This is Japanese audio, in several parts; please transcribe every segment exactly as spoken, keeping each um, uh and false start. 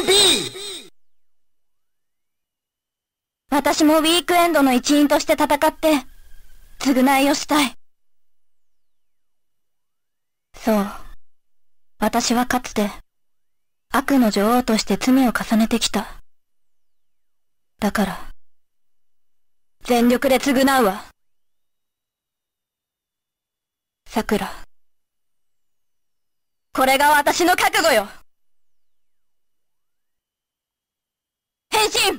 ンビー。 私もウィークエンドの一員として戦って、償いをしたい。そう。私はかつて、悪の女王として罪を重ねてきた。だから、全力で償うわ。さくら。これが私の覚悟よ。変身！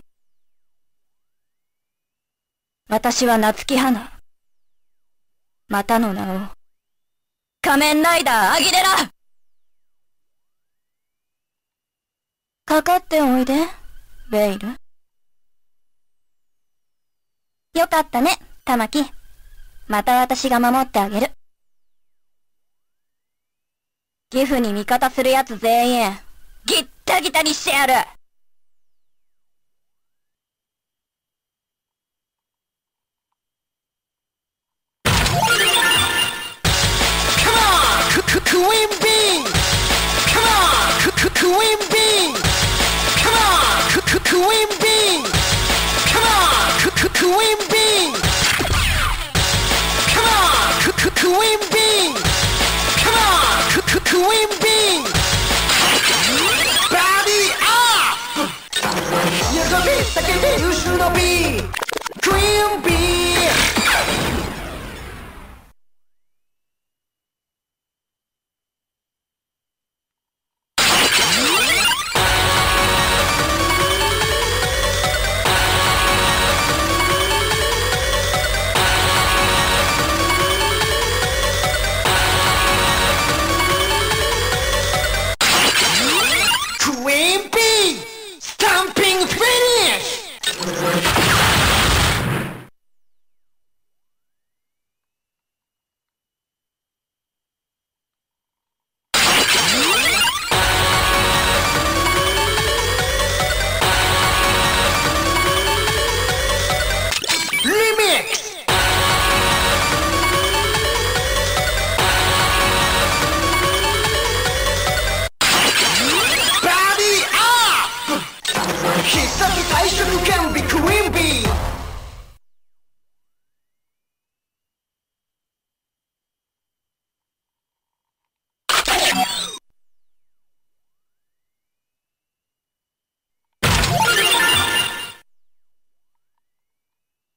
私は夏木花。またの名を、仮面ライダーアギレラ！かかっておいで、ベイル。よかったね、玉木。また私が守ってあげる。ギフに味方する奴全員、ギッタギタにしてやる。 クイーンビー Come on! クイーンビー Come on! クイーンビー Come on! クイーンビー Come on! クイーンビー Come on! クイーンビー Body up! やがて叫べ優秀の B クイーンビー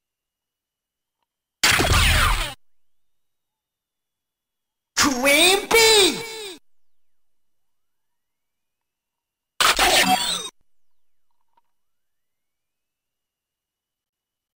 クイーンビー